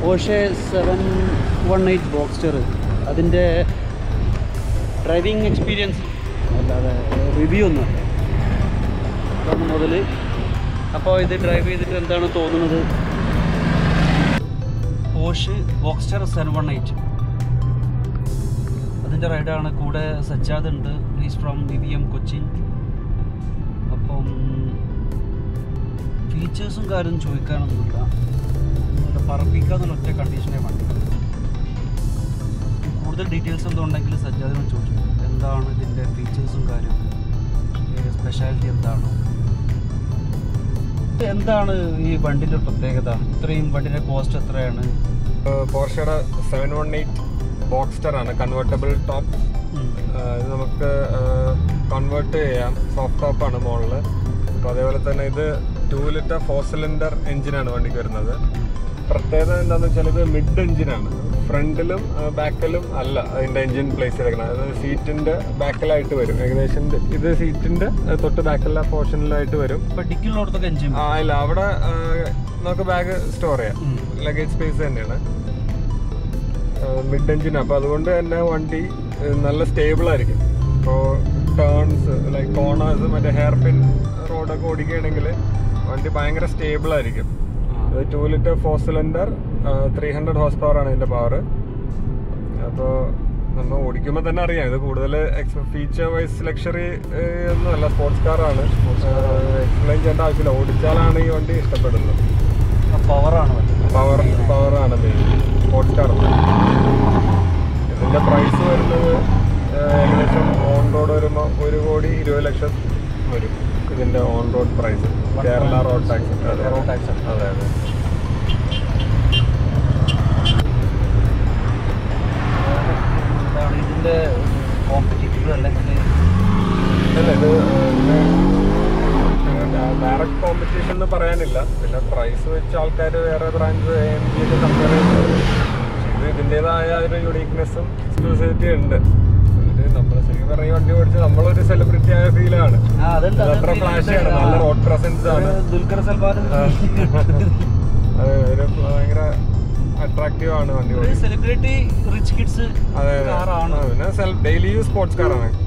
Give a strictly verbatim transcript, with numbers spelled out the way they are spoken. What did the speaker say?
Porsche seven one eight Boxster. അതിൻ്റെ driving experience അല്ലാതെ review ഒന്നും അതാണ് മുതൽ. അപ്പോൾ ഇത് ഡ്രൈവ് ചെയ്തിട്ട് എന്താണ് തോന്നുന്നത്? Porsche Boxster seven one eight അതിൻ്റെ റൈഡാണ്. കൂടെ സജ്ജാദ് ഉണ്ട്, is from V V M Cochin. അപ്പം ഫീച്ചേഴ്സും കാര്യം ചോദിക്കാനൊന്നുമില്ല, പറപ്പിക്കാന്നുള്ള ഒറ്റ കണ്ടീഷനെ വേണ്ടി. കൂടുതൽ ഡീറ്റെയിൽസ് എന്തോ ഉണ്ടെങ്കിൽ സജ്ജാദിനോട് ചോദിച്ചു എന്താണ് ഇതിൻ്റെ ഫീച്ചേഴ്സും കാര്യം, സ്പെഷ്യാലിറ്റി എന്താണ്, എന്താണ് ഈ വണ്ടിൻ്റെ പ്രത്യേകത, ഇത്രയും വണ്ടിയുടെ കോസ്റ്റ് എത്രയാണ്? പോർഷയുടെ സെവൻ വൺ എയ്റ്റ് ബോക്സ്റ്റർ ആണ്, കൺവേർട്ടബിൾ ടോപ്പ്. ഇത് നമുക്ക് കൺവേർട്ട് ചെയ്യാം, സോഫ്റ്റ് ടോപ്പാണ് മുകളിൽ. അപ്പോൾ അതേപോലെ തന്നെ ഇത് ടു ലിറ്റർ ഫോർ സിലിണ്ടർ എഞ്ചിനാണ് വണ്ടിക്ക് വരുന്നത്. പ്രത്യേകത എന്താണെന്ന് വെച്ചാൽ ഇത് മിഡ് എഞ്ചിനാണ്, ഫ്രണ്ടിലും ബാക്കിലും അല്ല അതിൻ്റെ എഞ്ചിൻ പ്ലേസ് ചെയ്തേക്കണം. അത് സീറ്റിൻ്റെ ബാക്കിലായിട്ട് വരും, ഏകദേശം ഇത് സീറ്റിൻ്റെ തൊട്ട് ബാക്കിലുള്ള പോർഷനിലായിട്ട് വരും. ഡിക്കിലോടത്തൊക്കെ എഞ്ചിൻ ആ ഇല്ല, അവിടെ നമുക്ക് ബാഗ് സ്റ്റോർ ചെയ്യാം, ലഗേജ് സ്പേസ് തന്നെയാണ്. മിഡ് എഞ്ചിൻ, അപ്പോൾ അതുകൊണ്ട് തന്നെ വണ്ടി നല്ല സ്റ്റേബിൾ ആയിരിക്കും. ഇപ്പോൾ ടേൺസ് ലൈക്ക് കോർണേഴ്സ് മറ്റേ ഹെയർ പിൻ റോഡൊക്കെ ഓടിക്കുകയാണെങ്കിൽ വണ്ടി ഭയങ്കര സ്റ്റേബിൾ ആയിരിക്കും. ഇത് two litre four cylinder three hundred horse power ആണ് ഇതിൻ്റെ പവർ. അപ്പോൾ നമ്മൾ ഓടിക്കുമ്പോൾ തന്നെ അറിയാം ഇത് കൂടുതൽ ഫീച്ചർ വൈസ് ലക്ഷറി ഒന്നുമല്ല, സ്പോർട്സ് കാറാണ്. എക്സ്പ്ലെയിൻ ചെയ്യേണ്ട ആവശ്യമില്ല, ഓടിച്ചാലാണ് ഈ വണ്ടി ഇഷ്ടപ്പെടുന്നത്. പവറാണ് പവർ പവറാണ് മെയിൻ സ്പോർട്സ് കാർ. ഇതിൻ്റെ പ്രൈസ് വരുന്നത് ഏകദേശം ഓൺ റോഡ് വരുമ്പോൾ ഒരു കോടി ഇരുപത് ലക്ഷം വരും ഇതിൻ്റെ on road price, Kerala road tax. അതെ റോഡ് ടാക്സ് അതെ അതെ ഇതിൻ്റെ കോമ്പറ്റീറ്റീവ് അല്ലെങ്കിൽ അല്ല, ഇത് ഡയറക്റ്റ് കോമ്പറ്റീഷൻ എന്ന് പറയാനില്ല. പിന്നെ പ്രൈസ് വെച്ച് ആൾക്കാർ വേറെ ബ്രാൻഡ് എം ജി ഒക്കെ കമ്പയർ ചെയ്യുന്നത് ഇത് ഇതിൻ്റെതായ ഒരു യുണീക്നെസ്സും എക്സ്ക്ലൂസിവിറ്റി ഉണ്ട്. നമ്മൾ ശരിക്കും പറഞ്ഞ വണ്ടി ഓടിച്ച് നമ്മളൊരു സെലിബ്രിറ്റി ആയ ഫീലാണ്. അത്ര ഫ്ലാഷിയാണ്, നല്ല റോഡ് പ്രസൻസ് ആണ്. ദുൽഖർ സൽമാൻ അതെ, ഒരു ഭയങ്കര അട്രാക്റ്റീവ് ആണ് വണ്ടി. സെലിബ്രിറ്റി റിച്ച് കിഡ്സ് അതെ, പിന്നെ ഡെയിലി യൂസ് സ്പോർട്സ് കാറാണ്.